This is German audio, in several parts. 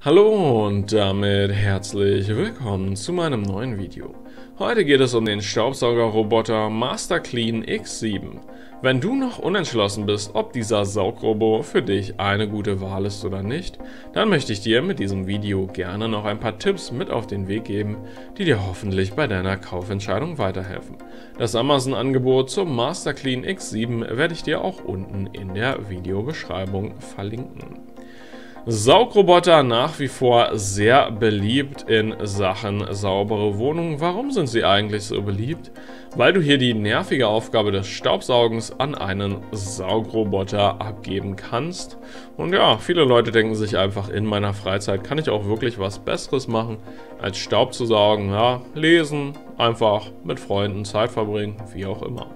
Hallo und damit herzlich willkommen zu meinem neuen Video. Heute geht es um den Staubsaugerroboter Master Clean X7. Wenn du noch unentschlossen bist, ob dieser Saugrobo für dich eine gute Wahl ist oder nicht, dann möchte ich dir mit diesem Video gerne noch ein paar Tipps mit auf den Weg geben, die dir hoffentlich bei deiner Kaufentscheidung weiterhelfen. Das Amazon-Angebot zum Master Clean X7 werde ich dir auch unten in der Videobeschreibung verlinken. Saugroboter nach wie vor sehr beliebt in Sachen saubere Wohnungen. Warum sind sie eigentlich so beliebt? Weil du hier die nervige Aufgabe des Staubsaugens an einen Saugroboter abgeben kannst. Und ja, viele Leute denken sich einfach, in meiner Freizeit kann ich auch wirklich was Besseres machen, als Staub zu saugen. Ja, lesen, einfach mit Freunden Zeit verbringen, wie auch immer.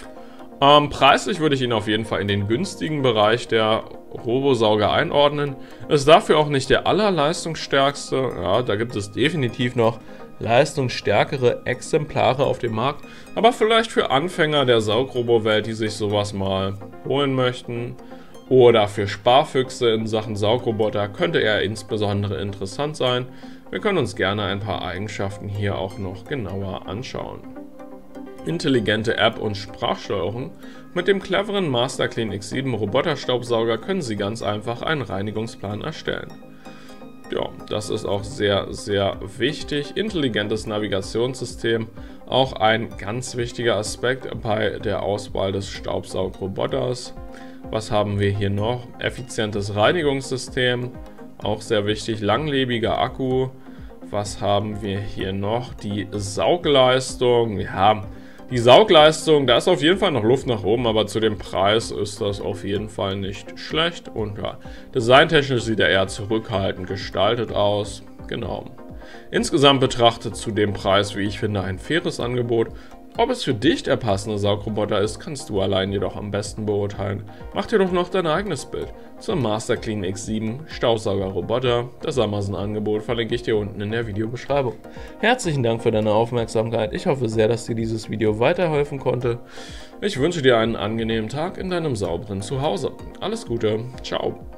Preislich würde ich ihn auf jeden Fall in den günstigen Bereich der Robosauger einordnen. Ist dafür auch nicht der allerleistungsstärkste. Ja, da gibt es definitiv noch leistungsstärkere Exemplare auf dem Markt. Aber vielleicht für Anfänger der Saugrobo-Welt, die sich sowas mal holen möchten. Oder für Sparfüchse in Sachen Saugroboter könnte er insbesondere interessant sein. Wir können uns gerne ein paar Eigenschaften hier auch noch genauer anschauen. Intelligente App und Sprachsteuerung. Mit dem cleveren Master Clean X7 Roboterstaubsauger können Sie ganz einfach einen Reinigungsplan erstellen. Ja, das ist auch sehr, sehr wichtig. Intelligentes Navigationssystem, auch ein ganz wichtiger Aspekt bei der Auswahl des Staubsaugroboters. Was haben wir hier noch? Effizientes Reinigungssystem, auch sehr wichtig. Langlebiger Akku. Was haben wir hier noch? Die Saugleistung, ja. Die Saugleistung, da ist auf jeden Fall noch Luft nach oben, aber zu dem Preis ist das auf jeden Fall nicht schlecht. Und ja, designtechnisch sieht er eher zurückhaltend gestaltet aus. Genau. Insgesamt betrachtet zu dem Preis, wie ich finde, ein faires Angebot. Ob es für dich der passende Saugroboter ist, kannst du allein jedoch am besten beurteilen. Mach dir doch noch dein eigenes Bild zum Master Clean X7 Staubsaugerroboter. Das Amazon-Angebot verlinke ich dir unten in der Videobeschreibung. Herzlichen Dank für deine Aufmerksamkeit. Ich hoffe sehr, dass dir dieses Video weiterhelfen konnte. Ich wünsche dir einen angenehmen Tag in deinem sauberen Zuhause. Alles Gute. Ciao.